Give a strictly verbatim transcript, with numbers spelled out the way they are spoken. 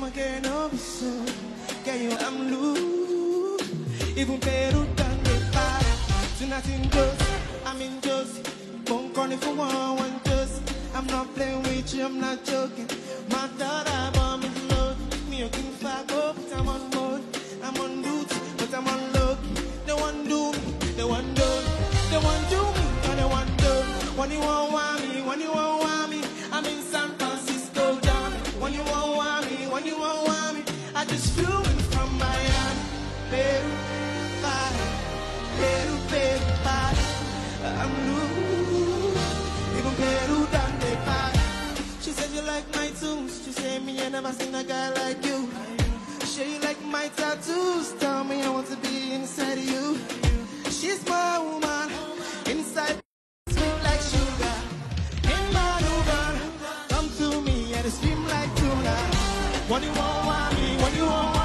my girl, no be so. Girl, you I'm loose. Even Peru done the party. Tonight in Josie, I'm in Josie. Won't call it for one, one Josie. I'm not playing with you, I'm not joking. My daughter, bomb is low. Me, you can fuck up, but I'm on mode. I'm on duty, but I'm on low. They want do me, they want do me. They want do me, and they want do. When you won't want me, when you won't want me, I'm in San Francisco, down. When you won't want me, when you won't want me, I just flew in from Miami. Peru, bye. Peru, Peru, bye. I'm loose. Even Peru done the party. She said you like my tunes. She said me I never seen a guy like you. Sure you like my tattoos. Tell me I want to be inside of you. She's my woman. Inside sweet like sugar. In my Uber, come to me and scream like tuna. When you won't want me, when you won't want me.